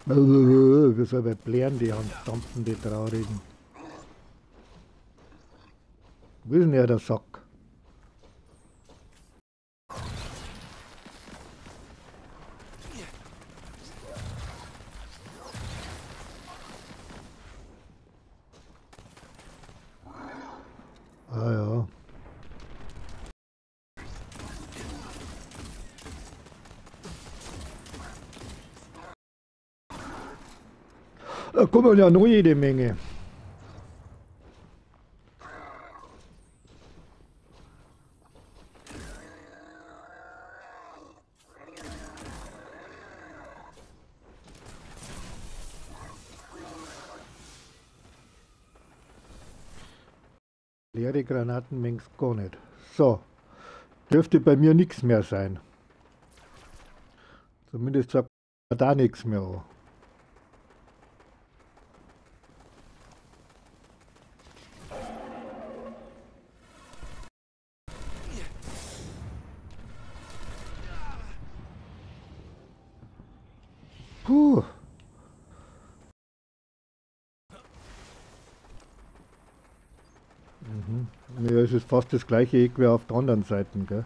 Wie soll man blären, die Handdampfen, die Traurigen. Wo ist denn der Sack? Ah ja. Da kommen ja noch jede Menge. Leere Granaten mängst gar nicht. So, dürfte bei mir nichts mehr sein. Zumindest sagt man da nichts mehr an. Puh. Mhm. Ja, es ist fast das gleiche Eck wie auf der anderen Seite, gell?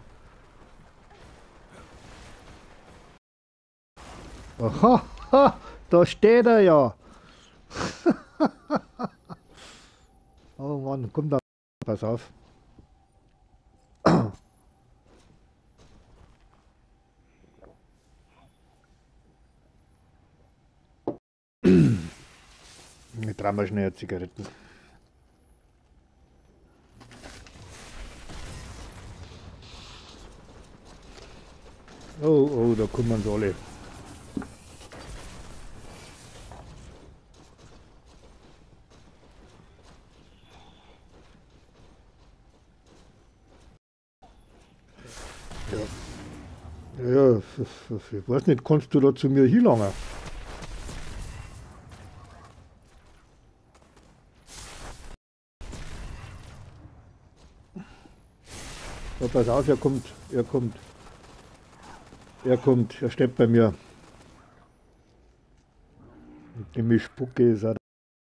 Aha, ha, da steht er ja. Oh Mann, komm da, pass auf. Jetzt trauen wir schnell Zigaretten. Oh, oh, da kommen sie alle. Ja, ja, ich weiß nicht, kannst du da zu mir hinlangen? So, pass auf, er kommt, er kommt, er kommt, er steht bei mir. Die Mischpucke ist er.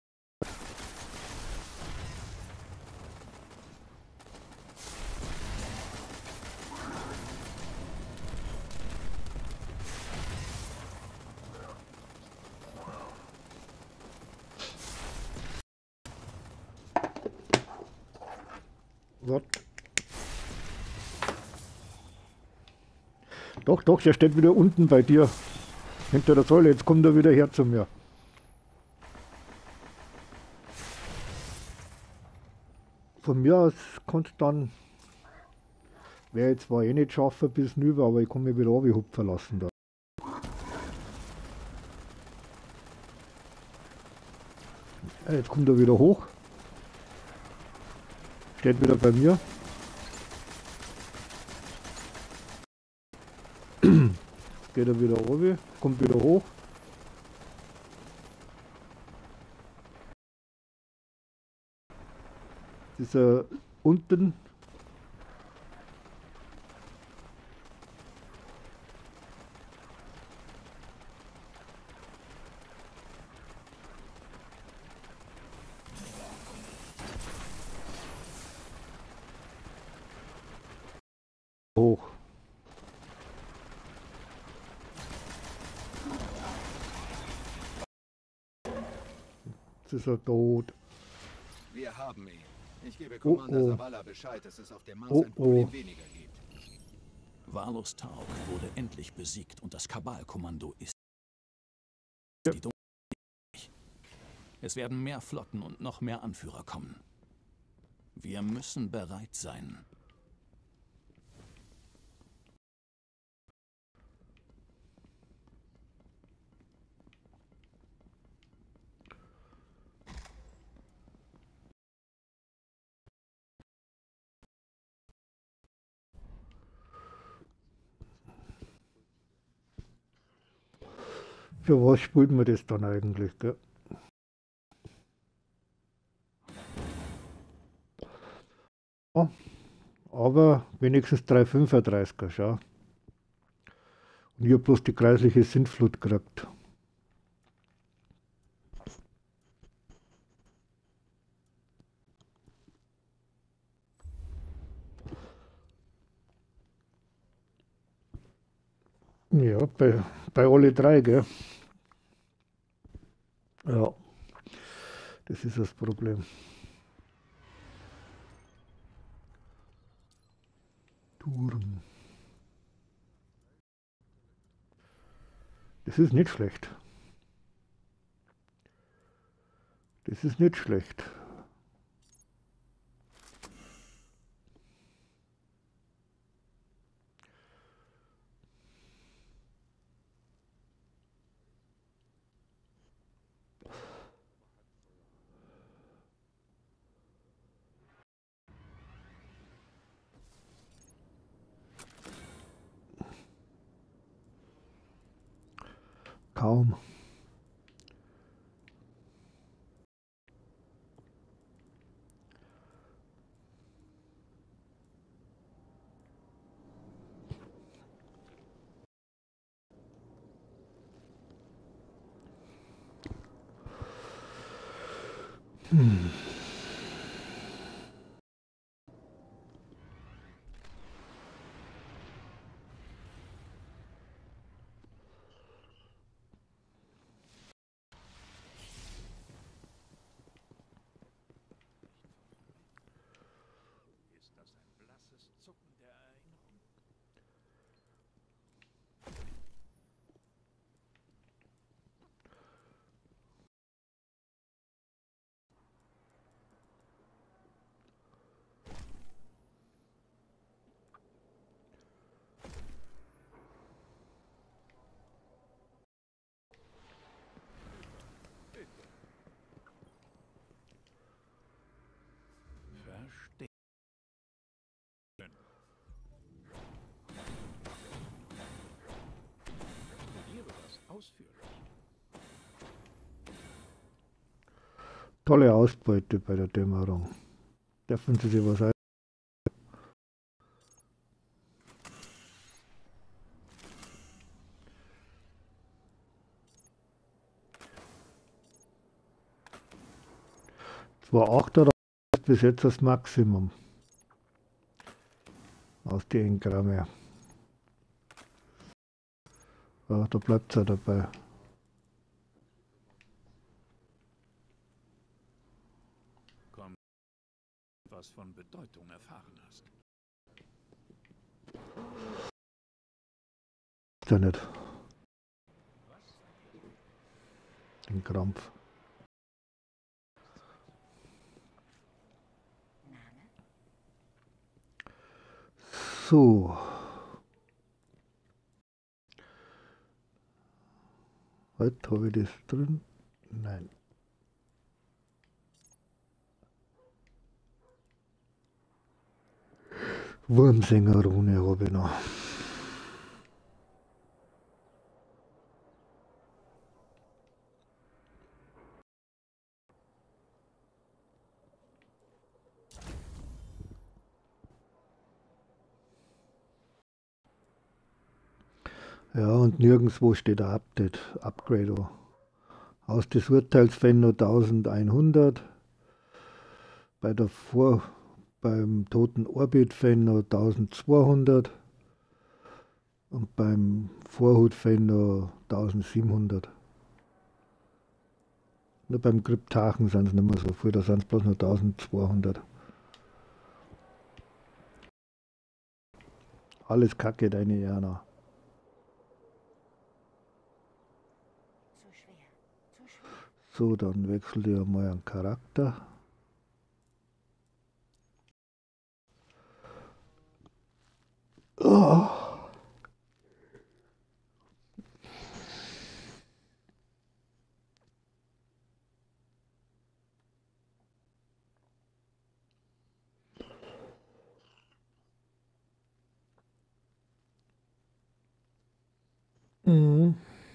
Was? Doch, doch, der steht wieder unten bei dir. Hinter der Säule, jetzt kommt er wieder her zu mir. Von mir aus kannst du dann, wäre jetzt zwar eh nicht schaffen bis rüber, aber ich kann mich wieder runterhupfen lassen da. Jetzt kommt er wieder hoch. Steht wieder bei mir. Jetzt geht er wieder runter, kommt wieder hoch. Jetzt ist er unten. Hoch. Jetzt ist er tot. Wir haben ihn. Ich gebe Oh, Commander oh. Zavala Bescheid, dass es auf dem Mars Oh, ein Problem oh. weniger gibt. Valus Taug wurde endlich besiegt und das Kabal-Kommando ist Ja. die Dunkelheit. Es werden mehr Flotten und noch mehr Anführer kommen. Wir müssen bereit sein. Für was spielt man das dann eigentlich, gell? Ja, aber wenigstens 335er, schau. Und ich habe bloß die kreisliche Sintflut gekriegt. Ja, bei alle drei, gell? Ja, das ist das Problem. Touren. Das ist nicht schlecht. Das ist nicht schlecht. Kaum. Ist das ein blasses Zucken der Erinnerung? Verstehe. Studiere das ausführlich. Tolle Ausbeute bei der Dämmerung. Dürfen Sie sich was ein? Zwar 8 oder bis jetzt das Maximum aus den Engramme. Ja, da bleibt es ja dabei. Komm, was von Bedeutung erfahren hast. Ist ja nicht. Den Krampf. So. Heute habe ich das drin? Nein. Wurmsängerrune habe ich noch. Ja, und nirgendwo steht ein Upgrade. Aus des Urteils Fenno 1100. Beim toten Orbit Fenno 1200. Und beim Vorhut Fenno 1700. Nur beim Kryptarchen sind es nicht mehr so viel, da sind es bloß nur 1200. Alles Kacke, deine Jana. So, dann wechsel dir mal einen Charakter. Oh. Mhm.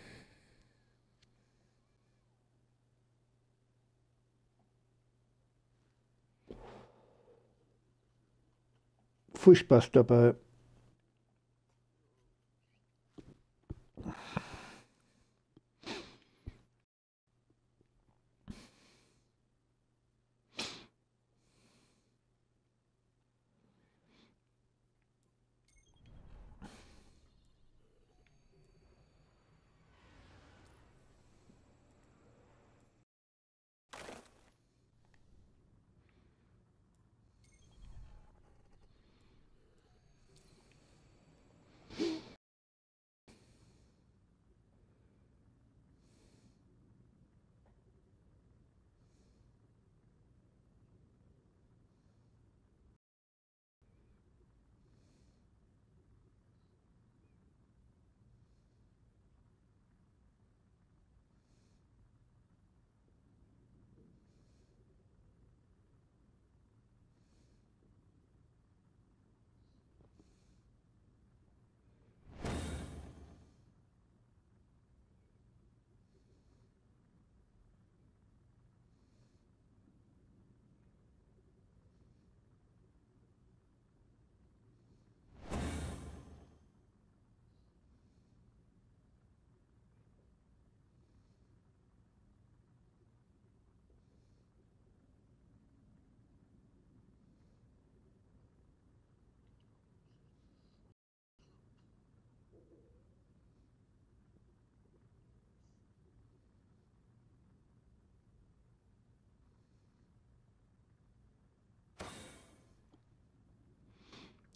Viel Spaß dabei.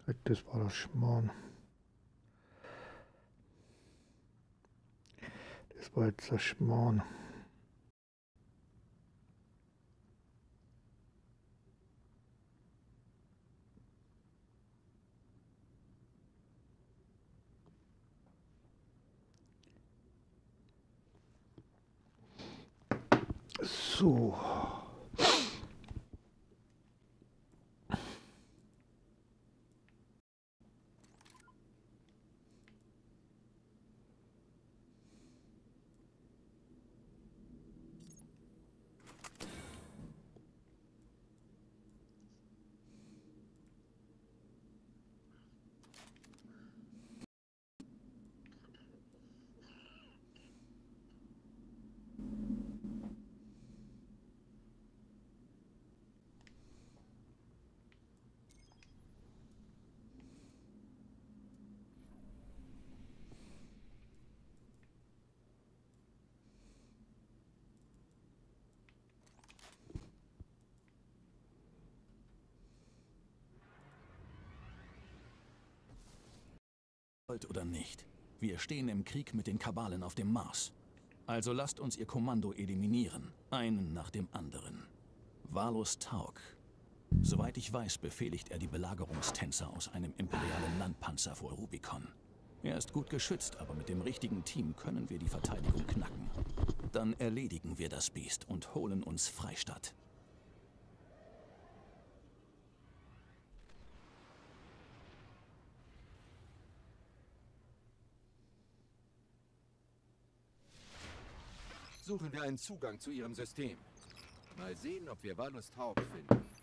Das war das Schmarrn. Das war jetzt das Schmarrn. So. Oder nicht. Wir stehen im Krieg mit den Kabalen auf dem Mars. Also lasst uns ihr Kommando eliminieren, einen nach dem anderen. Valus Tauk. Soweit ich weiß, befehligt er die Belagerungstänzer aus einem imperialen Landpanzer vor Rubicon. Er ist gut geschützt, aber mit dem richtigen Team können wir die Verteidigung knacken. Dann erledigen wir das Biest und holen uns Freistatt. Suchen wir einen Zugang zu ihrem System. Mal sehen, ob wir Valus Tauk finden.